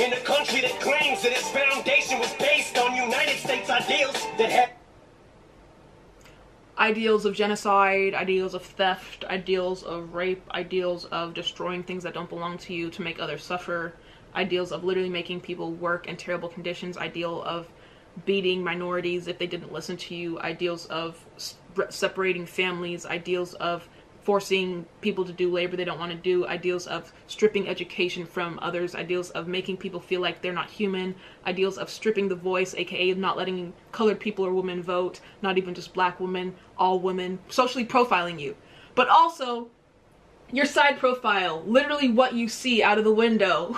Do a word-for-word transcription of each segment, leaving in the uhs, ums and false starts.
in a country that claims that its foundation was based on United States ideals that had ideals of genocide, ideals of theft, ideals of rape, ideals of destroying things that don't belong to you to make others suffer, ideals of literally making people work in terrible conditions, ideal of beating minorities if they didn't listen to you, ideals of separating families, ideals of forcing people to do labor they don't want to do, ideals of stripping education from others, ideals of making people feel like they're not human, ideals of stripping the voice, aka not letting colored people or women vote, not even just black women, all women, socially profiling you. But also, your side profile, literally what you see out of the window.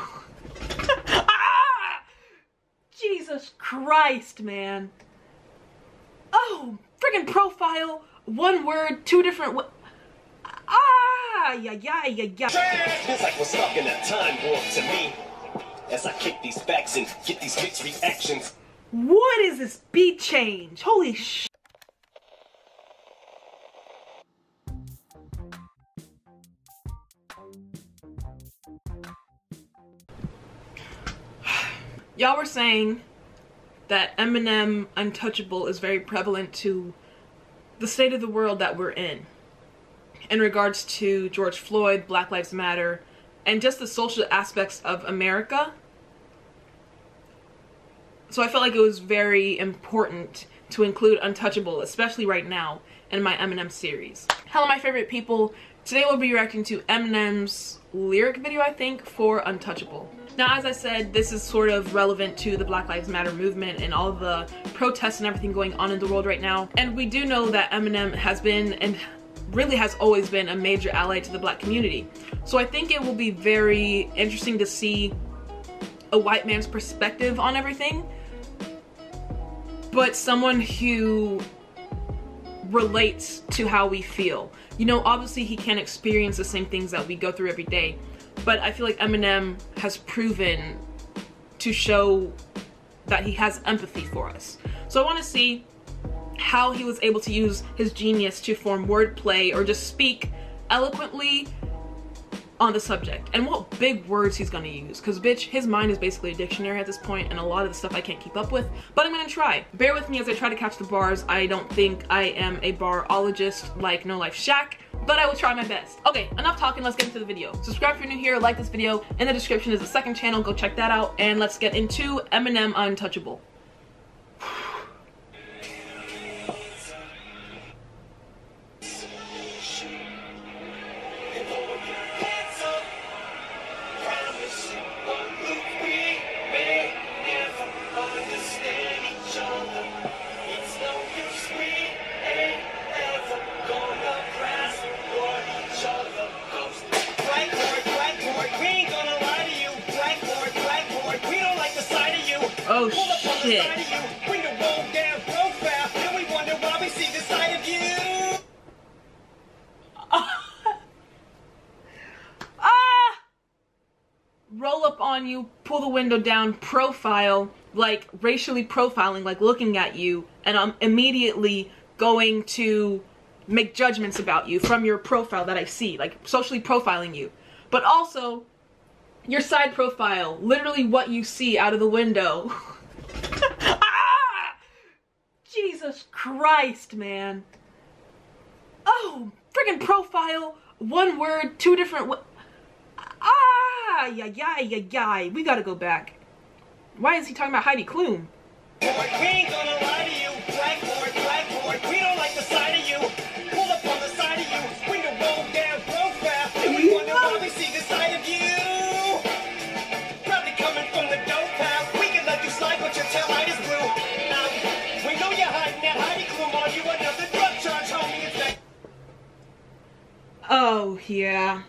Ah! Jesus Christ, man. Oh, friggin' profile, one word, two different w Ah, yeah, yeah, yeah, yeah. Feels like we're stuck in a time warp to me. As I kick these backs and get these mixed reactions. What is this beat change? Holy sh! Y'all were saying that EMINEM Untouchable is very prevalent to the state of the world that we're in. In regards to George Floyd, Black Lives Matter, and just the social aspects of America. So I felt like it was very important to include Untouchable, especially right now, in my EMINEM series. Hello my favorite people, today we'll be reacting to EMINEM's lyric video, I think, for Untouchable. Now, as I said, this is sort of relevant to the Black Lives Matter movement and all the protests and everything going on in the world right now. And we do know that EMINEM has been, and really has always been, a major ally to the black community. So I think it will be very interesting to see a white man's perspective on everything, but someone who relates to how we feel. You know, obviously he can't experience the same things that we go through every day, but I feel like EMINEM has proven to show that he has empathy for us. So I want to see how he was able to use his genius to form wordplay or just speak eloquently on the subject, and what big words he's gonna use, because bitch, his mind is basically a dictionary at this point, and a lot of the stuff I can't keep up with, but I'm gonna try. Bear with me as I try to catch the bars. I don't think I am a barologist like No Life Shaq, but I will try my best. Okay, enough talking, let's get into the video. Subscribe if you're new here, like this video. In the description is the second channel, go check that out, and let's get into EMINEM Untouchable. Oh shit. Ah! Roll up on you, pull the window down, profile, like racially profiling, like looking at you, and I'm immediately going to make judgments about you from your profile that I see, like socially profiling you. But also, your side profile, literally what you see out of the window. Ah! Jesus Christ, man. Oh, friggin' profile, one word, two different w Ah, yeah, yeah, yeah, yeah. We gotta go back. Why is he talking about Heidi Klum? We ain't gonna lie to you, blackboard, blackboard. We don't like the side of you. Pull up on the side of you. Window roll down profile. And we wonder why we see the side of you. Probably coming from the dope house. We can let you slide, but your tail light is blue. Now, we know you're hiding that Heidi Klum on you. Another drug charge, homie. It's like... Oh, yeah.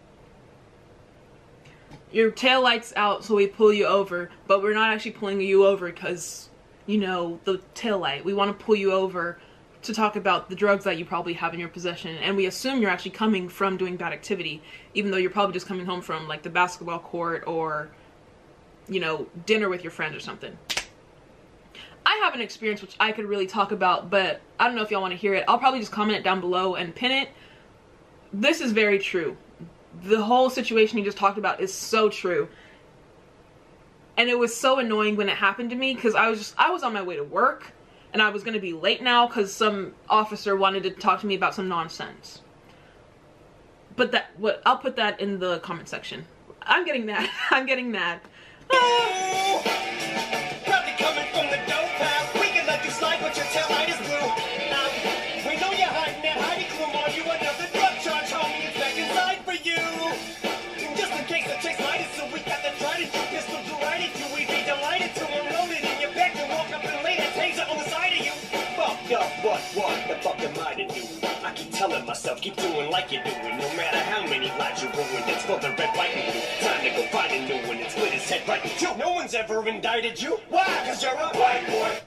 Your tail light's out, so we pull you over, but we're not actually pulling you over because, you know, the tail light. We want to pull you over to talk about the drugs that you probably have in your possession, and we assume you're actually coming from doing bad activity, even though you're probably just coming home from, like, the basketball court or, you know, dinner with your friends or something. I have an experience which I could really talk about, but I don't know if y'all want to hear it. I'll probably just comment it down below and pin it. This is very true. The whole situation he just talked about is so true. And it was so annoying when it happened to me because I was just, I was on my way to work and I was going to be late now because some officer wanted to talk to me about some nonsense. But that, what, I'll put that in the comment section. I'm getting mad. I'm getting mad. Probably coming from the dope house. We can let you slide, but your tail light is blue. Now, we know you're hiding that hiding room on you. Another drug charge, homie. It's back inside for you. Just in case the chase light is so we got the trident. You pistol to right at you. We'd be delighted to unload it in your back and walk up and lay that taser on the side of you. Fucked up, what, what the fuck am I to do? I keep telling myself, keep doing like you're doing. No matter how many lives you ruined, it's for the red, white, and blue. Time to go find a new one and split his head right in two. No one's ever indicted you. Why? Cause you're a white boy.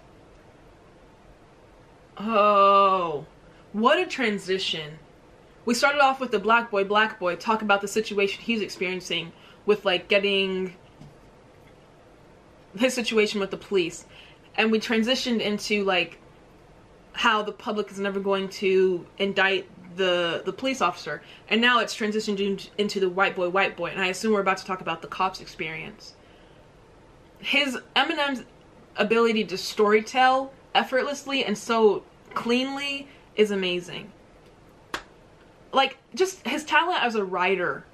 Oh, what a transition. We started off with the black boy, black boy, talk about the situation he's experiencing with like getting his situation with the police. And we transitioned into like how the public is never going to indict the the police officer, and now it's transitioned in, into the white boy white boy, and I assume we're about to talk about the cop's experience. His Eminem's ability to storytell effortlessly and so cleanly is amazing. Like, just his talent as a writer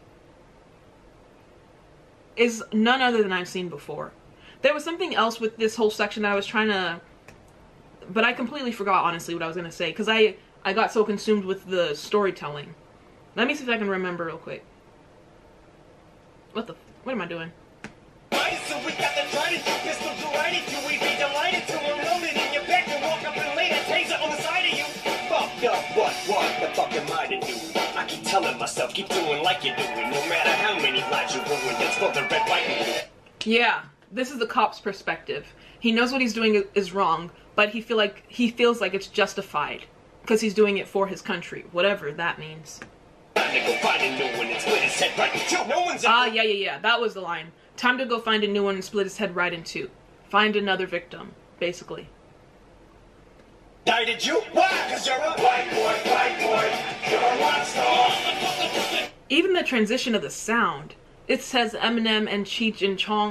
is none other than I've seen before. There was something else with this whole section that I was trying to, but I completely forgot, honestly, what I was going to say, because I, I got so consumed with the storytelling. Let me see if I can remember real quick. What the, what am I doing? So we got the trident, pistol to right at you. We'd be delighted to unload it in your back and walk up and lay that taser on the side of you. Fucked up, what, what the fuck am I to do? I keep telling myself, keep doing like you're doing. No matter how many lives you ruined, it's for the red, white, and blue. Yeah, this is the cop's perspective. He knows what he's doing is wrong, but he feel like he feels like it's justified because he's doing it for his country, whatever that means. Time to go find a new one and split his head right in two. No one's Ah, uh, yeah, yeah, yeah. That was the line. Time to go find a new one and split his head right in two. Find another victim, basically. Indicted you? Why? Cause you're a white boy, white boy. You're a rock star. Even the transition of the sound. It says Eminem and Cheech and Chong.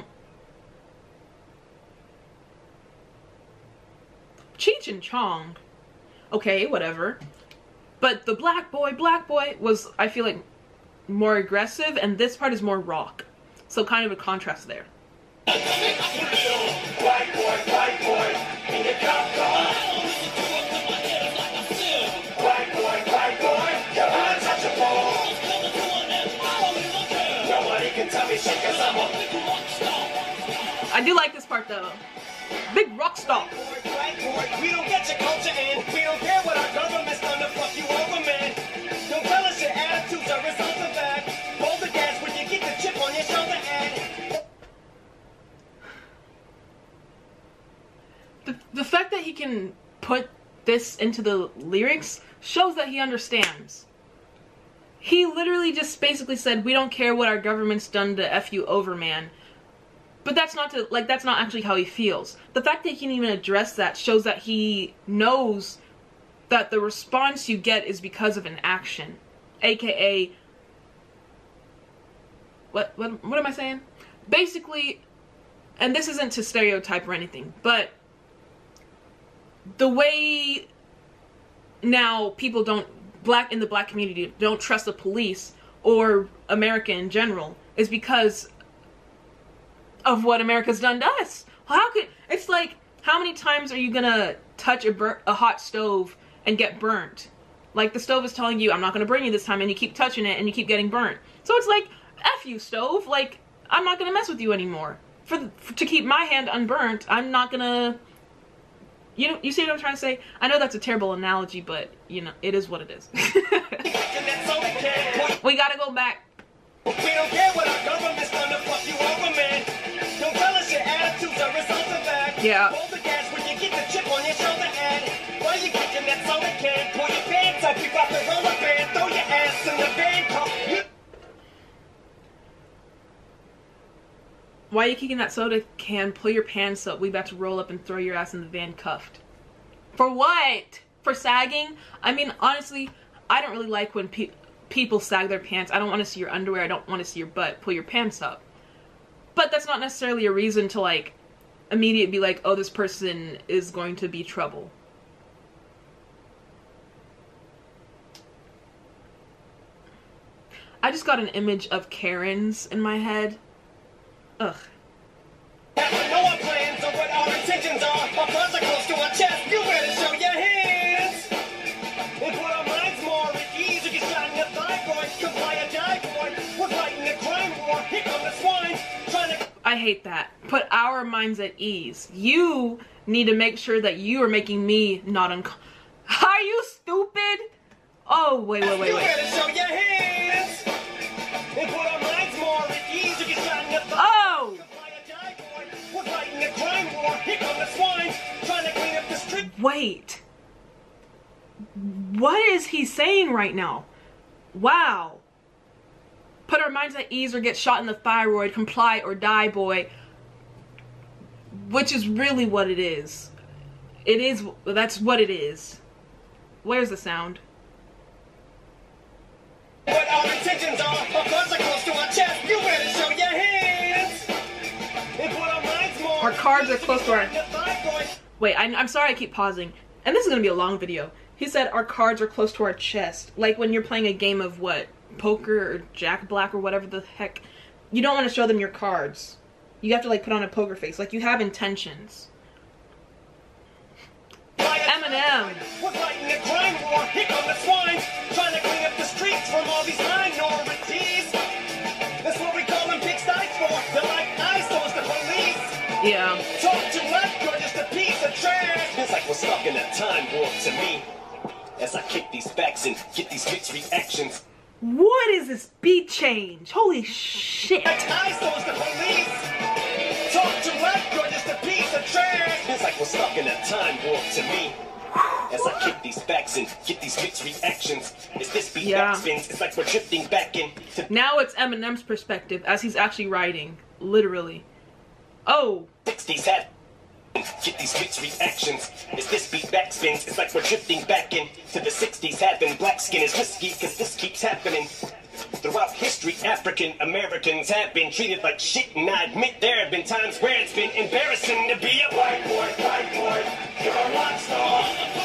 Cheech and Chong. Okay, whatever. But the black boy, black boy was, I feel like, more aggressive, and this part is more rock. So kind of a contrast there. White boy, white boy, in the cop car. White boy, white boy, you're untouchable. Nobody can tell me shit cause I'm a I do like this part though. Big rock star. White boy, we don't get your culture in. We don't care what our government's done to fuck you over, man. Don't tell us your attitudes are a result of that. Hold the gas when you get the chip on your shoulder and The, the fact that he can put this into the lyrics shows that he understands. He literally just basically said, we don't care what our government's done to F you over, man. But that's not to, like, that's not actually how he feels. The fact that he can even address that shows that he knows that the response you get is because of an action. A K A, what, what, what am I saying? Basically, and this isn't to stereotype or anything, but the way now people don't, black in the black community, don't trust the police or America in general is because of what America's done to us. How could, it's like, how many times are you gonna touch a, bur a hot stove and get burnt? Like, the stove is telling you, I'm not gonna burn you this time, and you keep touching it and you keep getting burnt. So it's like, F you, stove. Like, I'm not gonna mess with you anymore. For, the, for to keep my hand unburnt, I'm not gonna, you know, you see what I'm trying to say? I know that's a terrible analogy, but, you know, it is what it is. We gotta go back. We don't care what our government's done to fuck you over, man. Don't tell us your attitudes are a result of that. Yeah. Hold the gas when you get the chip on your shoulder and while you kicking that soda can, pull your pants up, you got the roller band, throw your ass in the van car. Why are you kicking that soda can? Pull your pants up. We about to roll up and throw your ass in the van cuffed. For what? For sagging? I mean, honestly, I don't really like when pe people sag their pants. I don't want to see your underwear. I don't want to see your butt. Pull your pants up. But that's not necessarily a reason to like immediately be like, oh, this person is going to be trouble. I just got an image of Karens in my head. Ugh. Know our plans or what our intentions are. Our cards are close to our chest. You better show your hands. And put our minds more at ease. You get shot in the thyroid. Comply or die, boy. We're fighting the crime war. Here come the swine. Trying to. I hate that. Put our minds at ease. You need to make sure that you are making me not uncomfortable. Are you stupid? Oh, wait, wait, wait, You wait. better show your hands. And put our minds more at ease. You get shot in the thyroid. Oh! Comply or die, boy. We're fighting the crime war. Here come the swine. Trying to clean up the street. Wait. What is he saying right now? Wow. Put our minds at ease or get shot in the thyroid. Comply or die, boy. Which is really what it is. It is, that's what it is. Where's the sound? What our intentions are, our cards are close to our chest. You better show your hands. And put our minds more. Our cards are close to our... The thyroid. Wait, I, I'm sorry I keep pausing. And this is going to be a long video. He said our cards are close to our chest. Like when you're playing a game of what? Poker or Jack Black or whatever the heck. You don't want to show them your cards. You have to like put on a poker face. Like you have intentions. Eminem. We're fighting the crime war. Here come the swine. Trying to clean up the streets from all these minorities. That's what we call them pigsties for. They're like eyesores, the police. Yeah. Talk too much, you're just a piece of trash. It's like we're stuck in a time warp to me. As I kick these facts and get these mixed reactions. What is this beat change? Holy shit. Like eyesores, the police. Talk too much, you're just a piece of trash. It's like we're stuck in a time warp to me. As I kick these facts and get these mixed reactions. As this beat Yeah. back spins, it's like we're drifting back in. To Now it's Eminem's perspective as he's actually writing. Literally. Oh. sixties hat. Get these mixed reactions. As this beat back spins, it's like we're drifting back in to the sixties happen. Black skin is risky cause this keeps happening. Throughout history, African Americans have been treated like shit, and I admit there have been times where it's been embarrassing to be a white boy, white boy, you're a rock star.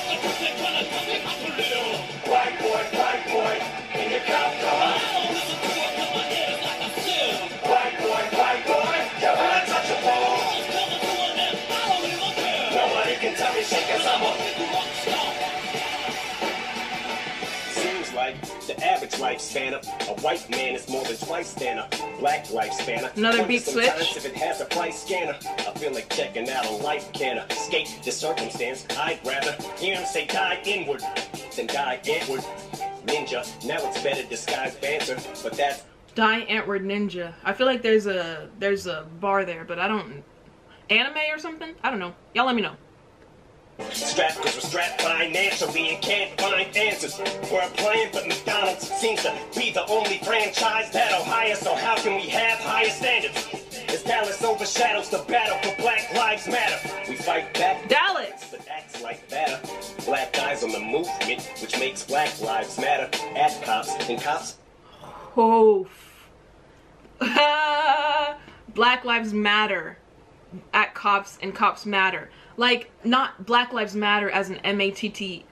White boy, white boy, in your cop car. White boy, white boy, you're untouchable. Nobody can tell me shit cause I'm a... Seems like the average lifespan of a white man is more than twice than a black lifespan. Another beat switch. Sometimes if it has a price scanner, I feel like checking out a life can escape the circumstance. I'd rather hear him say die inward than die Edward Ninja. Now it's better disguised banter, but that's Die Antword Ninja. I feel like there's a there's a bar there, but I don't... Anime or something? I don't know. Y'all let me know. strapped because we're strapped financially and can't find answers. We're applying, but McDonald's seems to be the only franchise that'll hire, so how can we have higher standards? As Dallas overshadows the battle for Black Lives Matter, we fight back. Dallas! But acts like that. Black guys on the movement, which makes Black Lives Matter. At cops and cops. Oh. Black Lives Matter. At cops and cops matter. Like, not Black Lives Matter as an M A T T.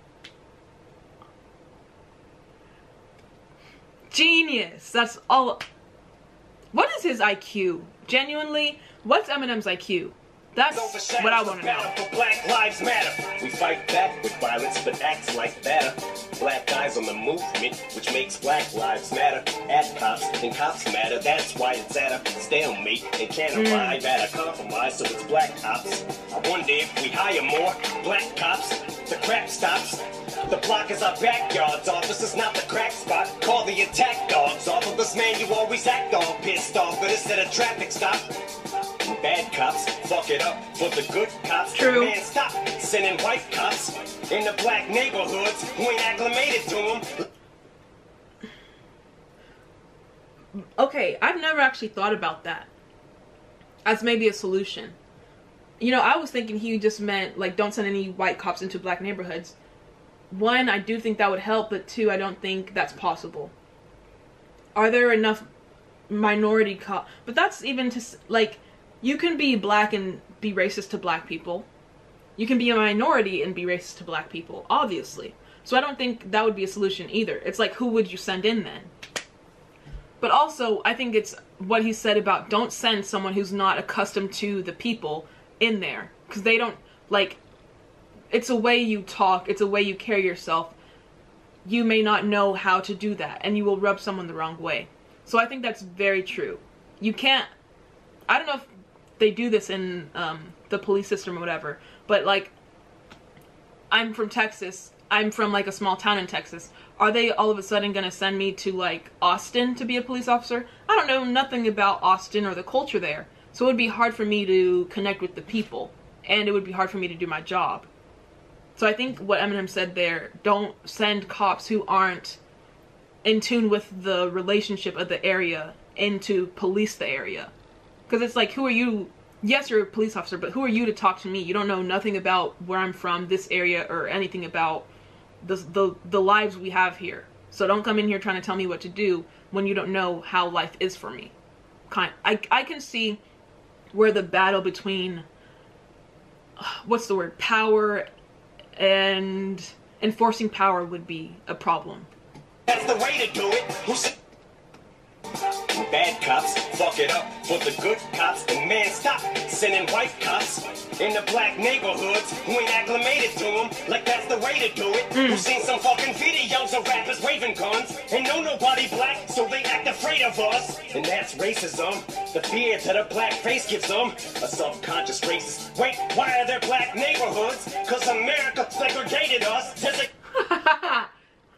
Genius. That's all. What is his I Q? Genuinely, what's Eminem's I Q? That's what I want to know. For Black Lives Matter. We fight back with violence, but acts like that. Black guys on the movement, which makes Black Lives Matter. At cops and cops matter. That's why it's at a stalemate and can't Mm. arrive at a compromise. So it's black cops. I wonder if we hire more black cops. The crap stops. The block is our backyards. Officers, not the crack spot. Call the attack dogs. Off of this man, you always act all pissed off, but it's at a traffic stop. Bad cops fuck it up for the good cops. True. Man, stop sending white cops in the black neighborhoods who ain't acclimated to them. Okay, I've never actually thought about that as maybe a solution. You know, I was thinking he just meant, like, don't send any white cops into black neighborhoods. One, I do think that would help, but two, I don't think that's possible. Are there enough minority cop, but that's even to like, you can be black and be racist to black people. You can be a minority and be racist to black people, obviously. So I don't think that would be a solution either. It's like, who would you send in then? But also, I think it's what he said about don't send someone who's not accustomed to the people in there, because they don't, like, it's a way you talk, it's a way you carry yourself. You may not know how to do that, and you will rub someone the wrong way. So I think that's very true. You can't, I don't know if they do this in um, the police system or whatever, but like, I'm from Texas, I'm from like a small town in Texas. Are they all of a sudden gonna send me to like Austin to be a police officer? I don't know nothing about Austin or the culture there. So it would be hard for me to connect with the people, and it would be hard for me to do my job. So I think what Eminem said there, don't send cops who aren't in tune with the relationship of the area into police the area. Because it's like, who are you? Yes, you're a police officer, but who are you to talk to me? You don't know nothing about where I'm from, this area, or anything about the, the, the lives we have here. So don't come in here trying to tell me what to do when you don't know how life is for me. Kind, I, I can see where the battle between, what's the word, power and enforcing power would be a problem. That's the way to do it. Who's bad cops fuck it up for the good cops, and man, stop sending white cops in the black neighborhoods who ain't acclimated to them. Like that's the way to do it. Mm. We've seen some fucking videos of rappers waving guns and know nobody black, so they act afraid of us. And that's racism. The fear that a black face gives them. A subconscious racist. Wait, why are there black neighborhoods? Cause America segregated us. There's a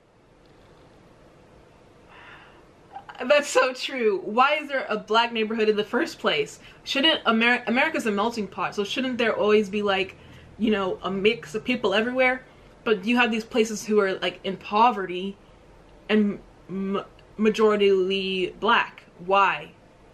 That's so true. Why is there a black neighborhood in the first place? Shouldn't Amer America's a melting pot, so shouldn't there always be like, you know, a mix of people everywhere? But you have these places who are like in poverty and m majoritarily black. Why?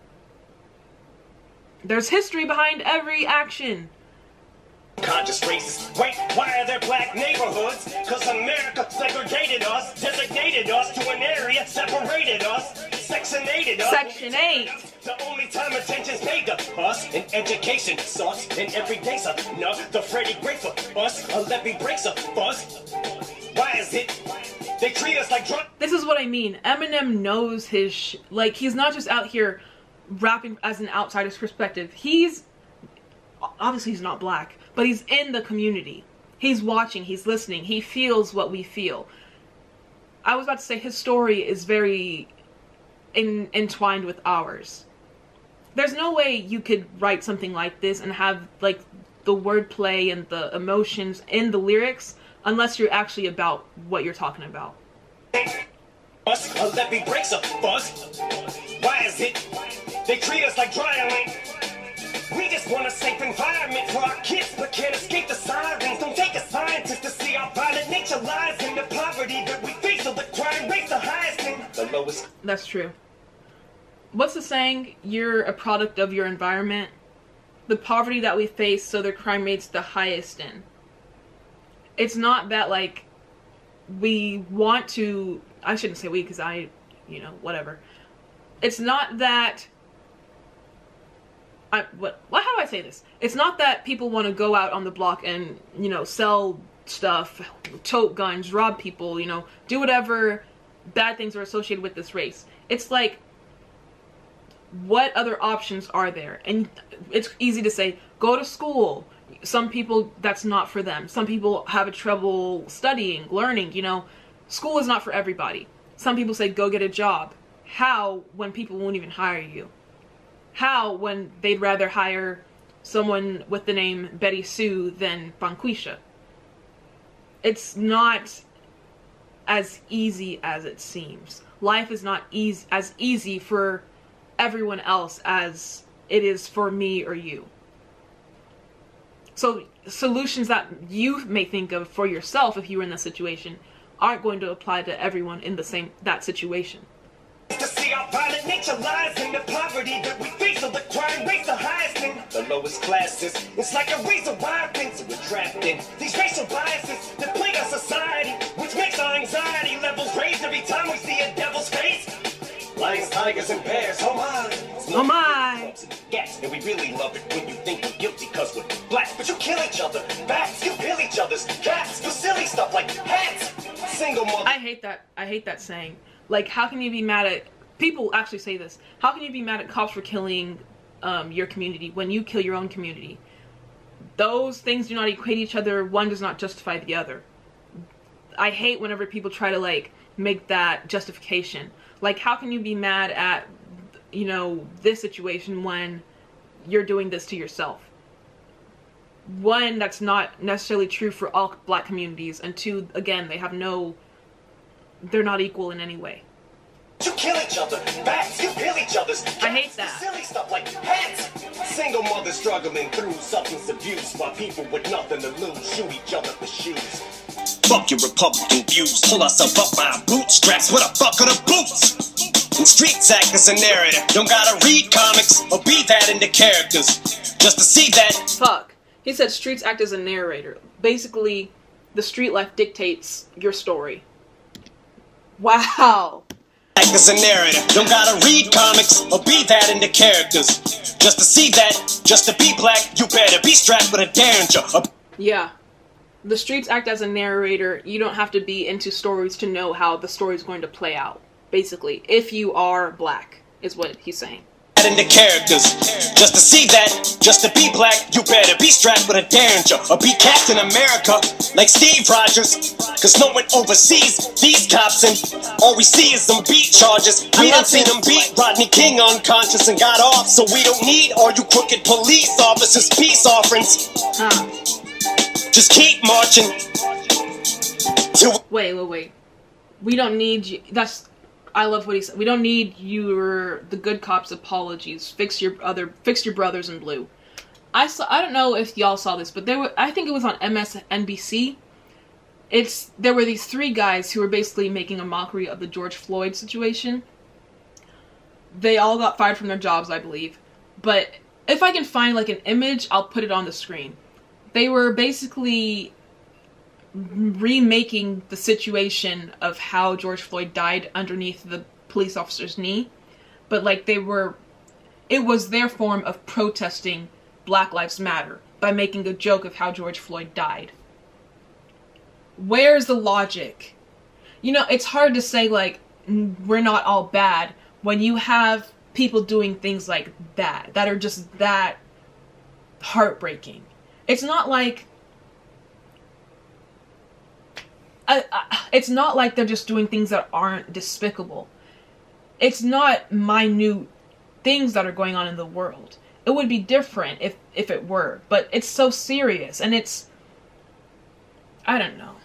There's history behind every action. Conscious racist. Wait, why are there black neighborhoods? Cause America segregated us, designated us to an area, separated us, sectionated us. Section eight. The only time attention's paid to us in education sucks, in everyday sucks. No, the Freddie Gray for us, a levy breaks a fuss. Why is it they treat us like drunk? This is what I mean. Eminem knows his sh like, he's not just out here rapping as an outsider's perspective. He's obviously he's not black, but he's in the community. He's watching, he's listening, he feels what we feel. I was about to say his story is very in, entwined with ours. There's no way you could write something like this and have like the wordplay and the emotions in the lyrics unless you're actually about what you're talking about. Us, a levy breaks a fuss. Why is it they treat us like dry land? We just want a safe environment for our kids, but can't escape the sirens. Don't take a scientist to see our violent nature lies in the poverty that we face, so the crime rates the highest and the lowest. That's true. What's the saying? You're a product of your environment. The poverty that we face, so the crime rates the highest in. It's not that like we want to, I shouldn't say we because I, you know, whatever. It's not that I, what, what, how do I say this? It's not that people want to go out on the block and, you know, sell stuff, tote guns, rob people, you know, do whatever bad things are associated with this race. It's like, what other options are there? And it's easy to say, go to school. Some people, that's not for them. Some people have a trouble studying, learning, you know. School is not for everybody. Some people say, go get a job. How, when people won't even hire you? How, when they'd rather hire someone with the name Betty Sue than Banquisha? It's not as easy as it seems. Life is not easy, as easy for everyone else as it is for me or you. So solutions that you may think of for yourself if you were in that situation aren't going to apply to everyone in the same that situation. To see our violent nature lies in the poverty that we face, so the crime rates the highest in the lowest classes. It's like a razor wire fence that we're trapped in. These racial biases that plague our society, which makes our anxiety levels raise every time we see a devil's face. Lions tigers and bears, oh my. Oh my. Yes, and we really love it when you think we're guilty cause we're black. But you kill each other, bats, you kill each other's cats, for silly stuff like hats. Single mother. I hate that. I hate that saying. Like, how can you be mad at, people actually say this, how can you be mad at cops for killing um, your community when you kill your own community? Those things do not equate each other. One does not justify the other. I hate whenever people try to, like, make that justification. Like, how can you be mad at, you know, this situation when you're doing this to yourself? One, that's not necessarily true for all black communities, and two, again, they have no, they're not equal in any way. You kill each other, bats, you kill each other's cats, I hate that. silly stuff like hats. Single mothers struggling through substance abuse while people with nothing to lose shoot each other for shoes. Fuck your Republican views, pull ourselves up by our bootstraps, what the fuck are the boots? And streets act as a narrator, don't gotta read comics or be that into characters, just to see that. Fuck. He said streets act as a narrator. Basically, the street life dictates your story. Wow. Act as a narrator, don't gotta read comics or be that into characters, just to see that, just to be black, you better be strapped with a derringer. Yeah. The streets act as a narrator. You don't have to be into stories to know how the story is going to play out. Basically, if you are black, is what he's saying. Into characters, just to see that, just to be black, you better be strapped with a derringer or be Captain America like Steve Rogers, cause no one oversees these cops and all we see is them beat charges. We done seen them beat Rodney King unconscious and got off, so we don't need all you crooked police officers peace offerings. Huh. Just keep marching till Wait, wait, wait. We don't need you. That's, I love what he said. We don't need your, the good cops apologies. Fix your other, fix your brothers in blue. I saw, I don't know if y'all saw this, but there were, I think it was on M S N B C. It's, there were these three guys who were basically making a mockery of the George Floyd situation. They all got fired from their jobs, I believe. But if I can find like an image, I'll put it on the screen. They were basically remaking the situation of how George Floyd died underneath the police officer's knee, but like they were, it was their form of protesting Black Lives Matter by making a joke of how George Floyd died. Where's the logic? You know, it's hard to say like we're not all bad when you have people doing things like that that are just that heartbreaking. It's not like Uh, uh, it's not like they're just doing things that aren't despicable. It's not minute things that are going on in the world. It would be different if, if it were, but it's so serious, and it's, I don't know.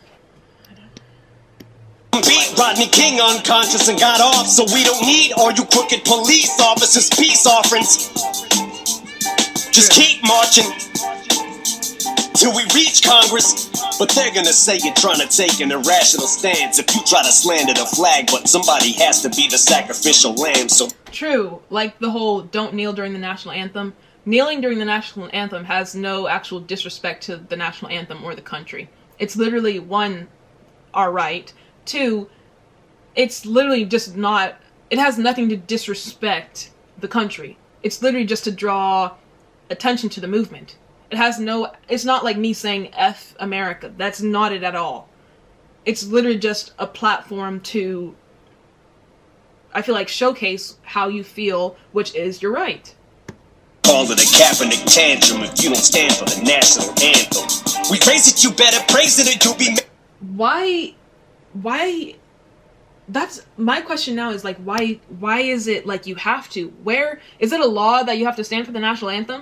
beat Rodney King unconscious and got off, so we don't need all you crooked police officers peace offerings. Just keep marching till we reach Congress. But they're gonna say you're trying to take an irrational stance if you try to slander the flag, but somebody has to be the sacrificial lamb, so... True, like the whole don't kneel during the national anthem. Kneeling during the national anthem has no actual disrespect to the national anthem or the country. It's literally, one, our right. Two, it's literally just not... It has nothing to disrespect the country. It's literally just to draw attention to the movement. It has no, it's not like me saying F America. That's not it at all. It's literally just a platform to, I feel like, showcase how you feel, which is you're right. Call it a Kaepernick tantrum if you don't stand for the national anthem. We raise it, you better praise it, or you'll be... Why, why, that's, my question now is like, why, why is it like you have to? Where, is it a law that you have to stand for the national anthem?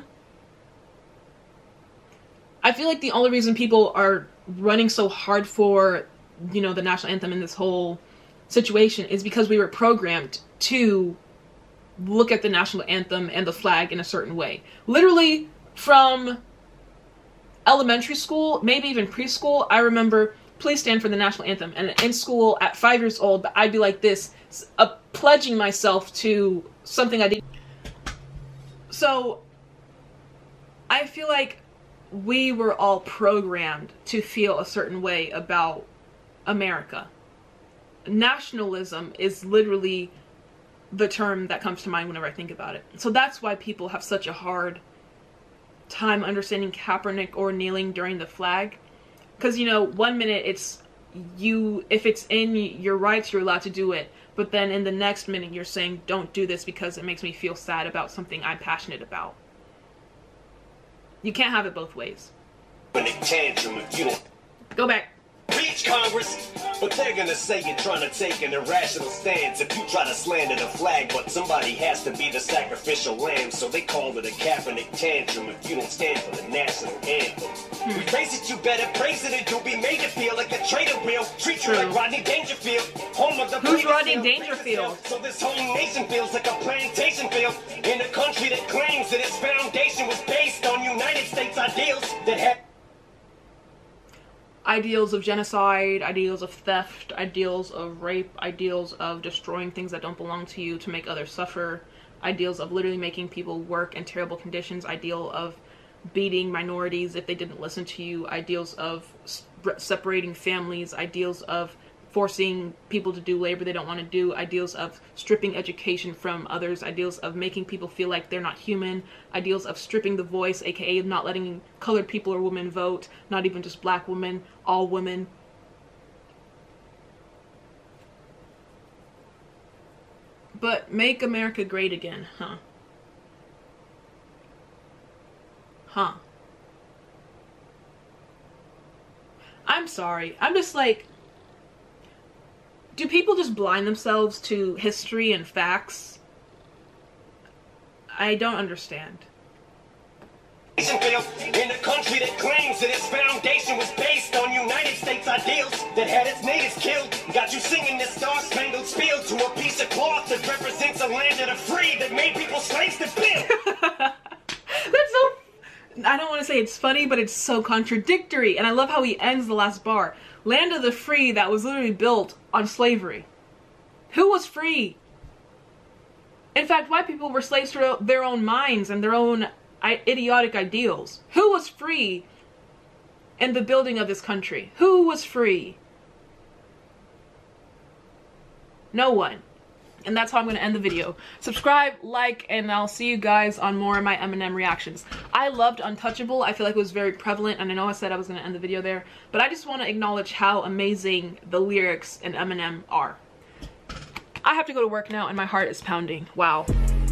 I feel like the only reason people are running so hard for, you know, the national anthem in this whole situation is because we were programmed to look at the national anthem and the flag in a certain way. Literally from elementary school, maybe even preschool, I remember, please stand for the national anthem. And in school at five years old, I'd be like this, uh, pledging myself to something I did. So I feel like we were all programmed to feel a certain way about America. Nationalism is literally the term that comes to mind whenever I think about it. So that's why people have such a hard time understanding Kaepernick or kneeling during the flag. Because, you know, one minute it's you, if it's in your rights, you're allowed to do it. But then in the next minute you're saying, don't do this because it makes me feel sad about something I'm passionate about. You can't have it both ways. Go back. Reach Congress, but they're gonna say you're trying to take an irrational stance if you try to slander the flag, but somebody has to be the sacrificial lamb, so they call it a Kaepernick tantrum if you don't stand for the national anthem. Hmm. We praise it, you better praise it, or you'll be made to feel like a traitor will. Treat you like Rodney Dangerfield, home of the Who's Rodney Dangerfield? So this whole nation feels like a plantation field in a country that claims that its foundation was based on United States ideals that had ideals of genocide, ideals of theft, ideals of rape, ideals of destroying things that don't belong to you to make others suffer, ideals of literally making people work in terrible conditions, ideal of beating minorities if they didn't listen to you, ideals of separating families, ideals of forcing people to do labor they don't want to do, ideals of stripping education from others, ideals of making people feel like they're not human, ideals of stripping the voice, aka not letting colored people or women vote, not even just black women, all women. But make America great again, huh? Huh. I'm sorry. I'm just like, do people just blind themselves to history and facts? I don't understand. In a country that claims that its foundation was based on United States ideals that had its natives killed, got you singing this star-spangled spiel to a piece of cloth that represents a land of the free that made people slaves to build. That's so, I don't want to say it's funny, but it's so contradictory. And I love how he ends the last bar. Land of the free that was literally built on slavery. Who was free? In fact, white people were slaves to their own minds and their own idiotic ideals. Who was free in the building of this country? Who was free? No one. And that's how I'm going to end the video. Subscribe, like, and I'll see you guys on more of my Eminem reactions. I loved Untouchable. I feel like it was very prevalent, and I know I said I was going to end the video there, but I just want to acknowledge how amazing the lyrics in Eminem are. I have to go to work now, and my heart is pounding. Wow.